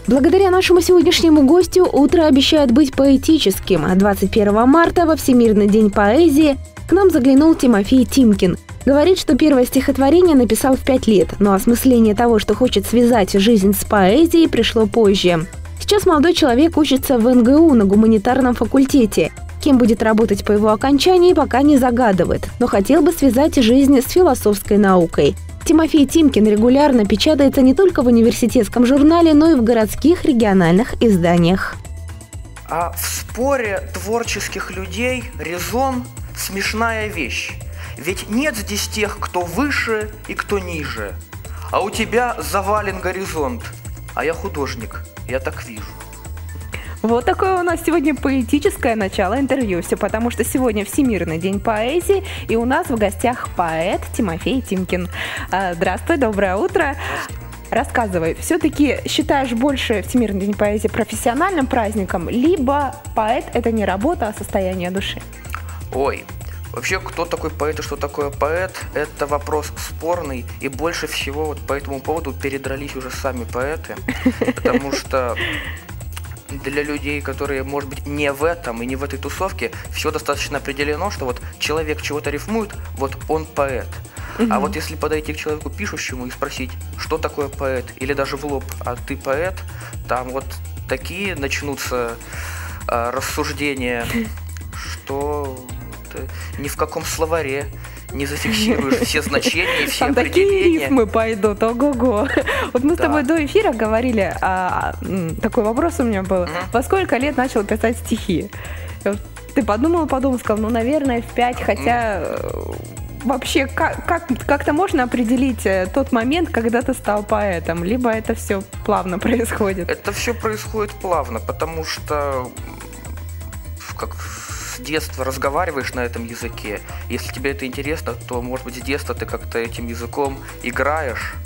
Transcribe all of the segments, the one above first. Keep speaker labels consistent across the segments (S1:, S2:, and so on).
S1: Благодаря нашему сегодняшнему гостю утро обещает быть поэтическим. 21 марта, во Всемирный день поэзии, к нам заглянул Тимофей Тимкин. Говорит, что первое стихотворение написал в 5 лет, но осмысление того, что хочет связать жизнь с поэзией, пришло позже. Сейчас молодой человек учится в НГУ на гуманитарном факультете. Кем будет работать по его окончании, пока не загадывает, но хотел бы связать жизнь с философской наукой. Тимофей Тимкин регулярно печатается не только в университетском журнале, но и в городских региональных изданиях.
S2: А в споре творческих людей резон – смешная вещь. Ведь нет здесь тех, кто выше и кто ниже. А у тебя завален горизонт, а я художник, я так вижу.
S3: Вот такое у нас сегодня поэтическое начало интервью. Все потому, что сегодня Всемирный день поэзии, и у нас в гостях поэт Тимофей Тимкин. Здравствуй, доброе утро. Рассказывай, все-таки считаешь больше Всемирный день поэзии профессиональным праздником, либо поэт – это не работа, а состояние души?
S2: Ой, вообще, кто такой поэт и что такое поэт – это вопрос спорный, и больше всего вот по этому поводу передрались уже сами поэты, потому что для людей, которые, может быть, не в этом и не в этой тусовке, все достаточно определено, что вот человек чего-то рифмует, вот он поэт. А вот если подойти к человеку пишущему и спросить, что такое поэт, или даже в лоб, а ты поэт, там вот такие начнутся рассуждения, что ни в каком словаре не зафиксируешь все значения и все
S3: там
S2: определения.
S3: Такие рифмы пойдут, ого-го. Вот мы с тобой до эфира говорили, такой вопрос у меня был. Во сколько лет начал писать стихи? Ты подумал, сказал, ну, наверное, в 5, хотя вообще как-то можно определить тот момент, когда ты стал поэтом, либо это все плавно происходит?
S2: Это все происходит плавно, потому что как с детства разговариваешь на этом языке. Если тебе это интересно, то, может быть, с детства ты как-то этим языком играешь,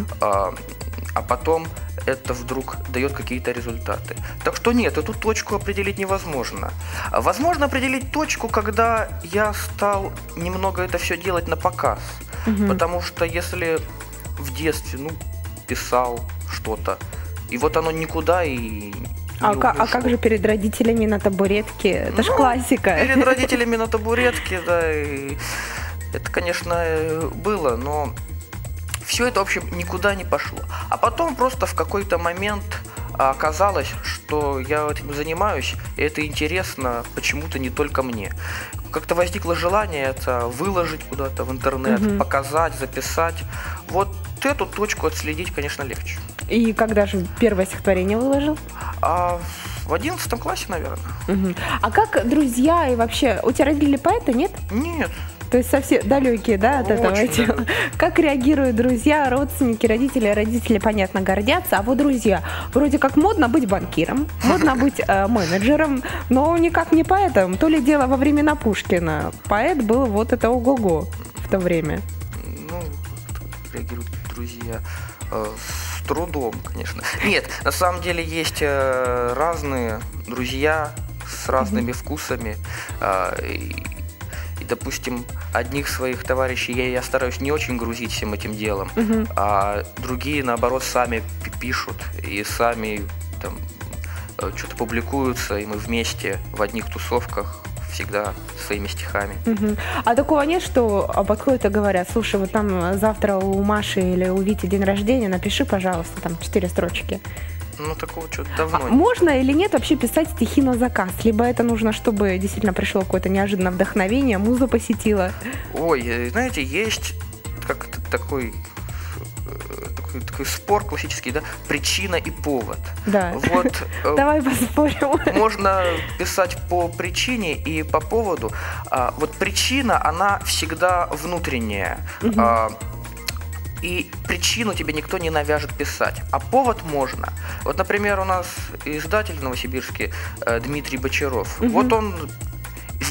S2: а потом это вдруг дает какие-то результаты. Так что нет, эту точку определить невозможно. Возможно определить точку, когда я стал немного это все делать на показ. Потому что если в детстве, писал что-то, и вот оно никуда и...
S3: А как же перед родителями на табуретке? Это ж классика.
S2: Перед родителями на табуретке, да, и это, конечно, было, но все это, в общем, никуда не пошло. А потом просто в какой-то момент оказалось, что я этим занимаюсь, и это интересно почему-то не только мне. Как-то возникло желание это выложить куда-то в интернет, показать, записать. Вот эту точку отследить, конечно, легче.
S3: И когда же первое стихотворение выложил?
S2: В 11 классе, наверное.
S3: А как друзья и вообще, у тебя родители поэты, нет?
S2: Нет.
S3: То есть совсем далекие, да, от этого дела? Как реагируют друзья, родственники, родители? Родители, понятно, гордятся, а вот друзья, вроде как модно быть банкиром, модно быть менеджером, но никак не поэтом. То ли дело во времена Пушкина. Поэт был вот это ого-го в то время.
S2: Реагируют друзья с трудом, конечно. Нет, на самом деле есть разные друзья с разными вкусами. И, допустим, одних своих товарищей я стараюсь не очень грузить всем этим делом, а другие, наоборот, сами пишут и сами там что-то публикуются, и мы вместе в одних тусовках всегда своими стихами.
S3: А такого нет, что подходят и говорят, слушай, вот там завтра у Маши или у Вити день рождения, напиши, пожалуйста, там 4 строчки.
S2: Такого что-то давно.
S3: Можно или нет вообще писать стихи на заказ? Либо это нужно, чтобы действительно пришло какое-то неожиданное вдохновение, муза посетила?
S2: Ой, знаете, есть как-то такой спор классический, да, причина и повод.
S3: Да.
S2: Вот,
S3: давай поспорим.
S2: Можно писать по причине и по поводу. Вот причина, она всегда внутренняя. И причину тебе никто не навяжет писать, а повод можно. Вот, например, у нас издатель в Новосибирске Дмитрий Бочаров. Вот он с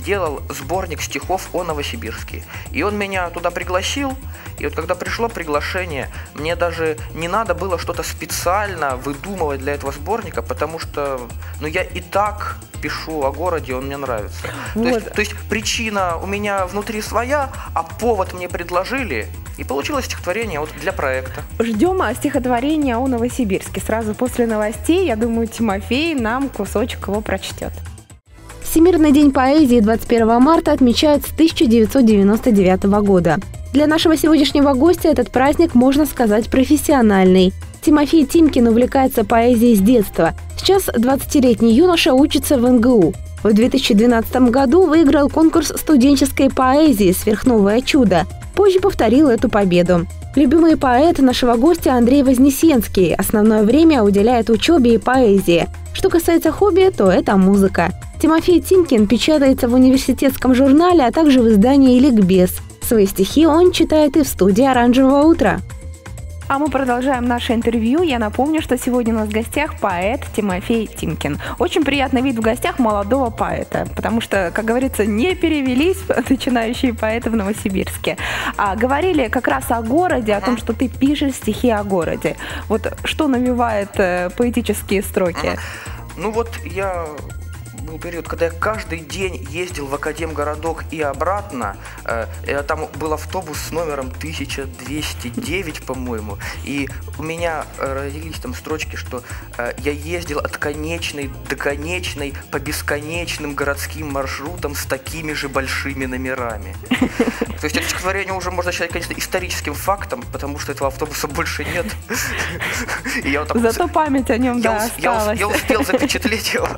S2: делал сборник стихов о Новосибирске. И он меня туда пригласил, и вот когда пришло приглашение, мне даже не надо было что-то специально выдумывать для этого сборника, потому что, я и так пишу о городе, он мне нравится.
S3: Вот.
S2: То есть причина у меня внутри своя, а повод мне предложили, и получилось стихотворение вот для проекта.
S3: Ждем стихотворения о Новосибирске. Сразу после новостей, я думаю, Тимофей нам кусочек его прочтет.
S1: Всемирный день поэзии 21 марта отмечают с 1999 года. Для нашего сегодняшнего гостя этот праздник, можно сказать, профессиональный. Тимофей Тимкин увлекается поэзией с детства. Сейчас 20-летний юноша учится в НГУ. В 2012 году выиграл конкурс студенческой поэзии «Сверхновое чудо». Позже повторил эту победу. Любимый поэт нашего гостя Андрей Вознесенский основное время уделяет учебе и поэзии. Что касается хобби, то это музыка. Тимофей Тимкин печатается в университетском журнале, а также в издании «Ликбез». Свои стихи он читает и в студии «Оранжевого утра».
S3: А мы продолжаем наше интервью. Я напомню, что сегодня у нас в гостях поэт Тимофей Тимкин. Очень приятный вид в гостях молодого поэта, потому что, как говорится, не перевелись начинающие поэты в Новосибирске. А говорили как раз о городе, о том, что ты пишешь стихи о городе. Вот что навевает поэтические строки?
S2: Я... Был период, когда я каждый день ездил в Академгородок и обратно. Там был автобус с номером 1209, по-моему. И у меня родились там строчки, что я ездил от конечной до конечной по бесконечным городским маршрутам с такими же большими номерами. То есть это стихотворение уже можно считать, конечно, историческим фактом, потому что этого автобуса больше нет.
S3: Зато память о нем, осталась.
S2: Я успел запечатлеть его.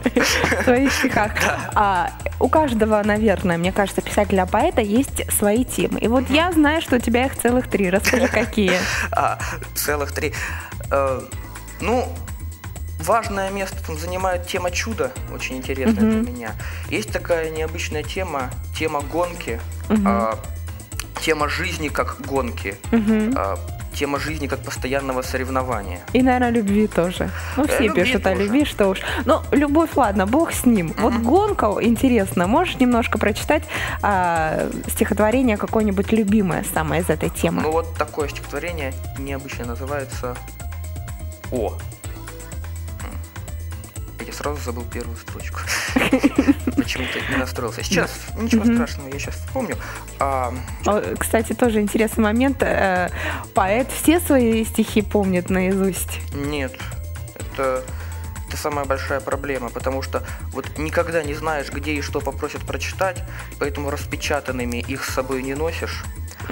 S3: Да. У каждого, наверное, мне кажется, писателя-поэта есть свои темы. И вот я знаю, что у тебя их целых 3. Расскажи, какие.
S2: Целых 3. Важное место там занимает тема чуда, очень интересная для меня. Есть такая необычная тема гонки, тема жизни как гонки. Тема жизни как постоянного соревнования.
S3: И, наверное, любви тоже. Все пишут о любви, что уж. Любовь, ладно, бог с ним. Вот гонка, интересно, можешь немножко прочитать стихотворение какое-нибудь любимое самое из этой темы?
S2: Такое стихотворение необычно называется «О». Я сразу забыл первую строчку. Почему-то не настроился. Сейчас, ничего страшного, я сейчас вспомню.
S3: Кстати, тоже интересный момент. Поэт все свои стихи помнит наизусть?
S2: Нет, это самая большая проблема, потому что никогда не знаешь, где и что попросят прочитать, поэтому распечатанными их с собой не носишь,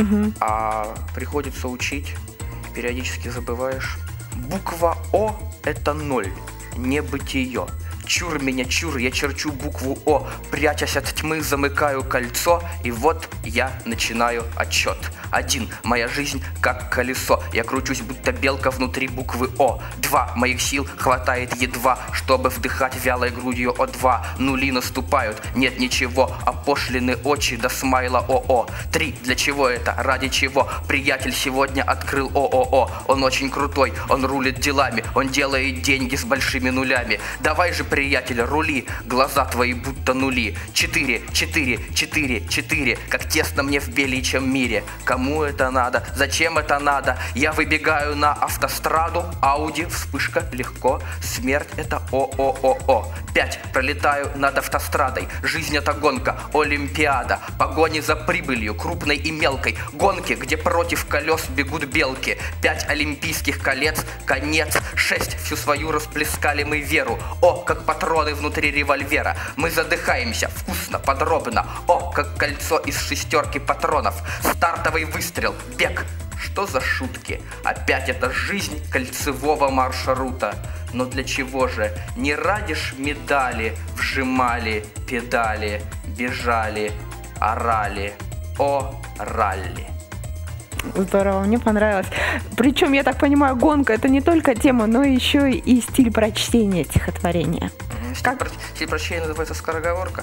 S2: а приходится учить, периодически забываешь. Буква «О» — это 0. Небытие. Чур меня, чур, я черчу букву О, прячась от тьмы, замыкаю кольцо, и вот я начинаю отчет. 1. Моя жизнь как колесо, я кручусь, будто белка внутри буквы О. 2. Моих сил хватает едва, чтобы вдыхать вялой грудью О2. Нули наступают, нет ничего, опошлены очи до смайла ОО. 3. Для чего это? Ради чего? Приятель сегодня открыл ООО. Он очень крутой, он рулит делами, он делает деньги с большими нулями. Давай же, приятель, рули, глаза твои будто нули. 4, 4, 4, 4, как тесно мне в беличьем мире. Кому это надо? Зачем это надо? Я выбегаю на автостраду, Ауди, вспышка, легко. Смерть это ООО. 5. Пролетаю над автострадой. Жизнь это гонка, Олимпиада. Погони за прибылью, крупной и мелкой. Гонки, где против колес бегут белки. 5 олимпийских колец, конец. 6. Всю свою расплескали мы веру. О, как патроны внутри револьвера. Мы задыхаемся, вкусно, подробно. О, как кольцо из 6 патронов. Стартовый выстрел, бег. Что за шутки? Опять это жизнь кольцевого маршрута. Но для чего же? Не ради ж медали вжимали педали, бежали, орали. О, ралли.
S3: Здорово, мне понравилось. Причем, я так понимаю, гонка — это не только тема, но еще и стиль прочтения стихотворения.
S2: Стиль прочтения называется скороговорка.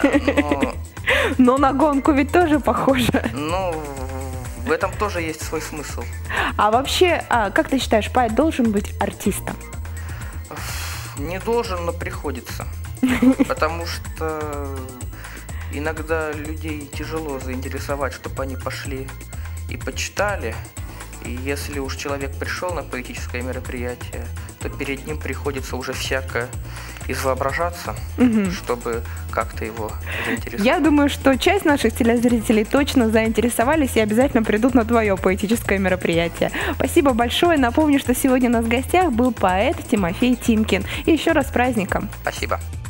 S3: Но на гонку ведь тоже похоже.
S2: В этом тоже есть свой смысл.
S3: А вообще, как ты считаешь, поэт должен быть артистом?
S2: Не должен, но приходится. Потому что иногда людей тяжело заинтересовать, чтобы они пошли и почитали. И если уж человек пришел на поэтическое мероприятие, то перед ним приходится уже всяко извоображаться, чтобы как-то его заинтересовать.
S3: Я думаю, что часть наших телезрителей точно заинтересовались и обязательно придут на твое поэтическое мероприятие. Спасибо большое. Напомню, что сегодня у нас в гостях был поэт Тимофей Тимкин. И еще раз с праздником.
S2: Спасибо.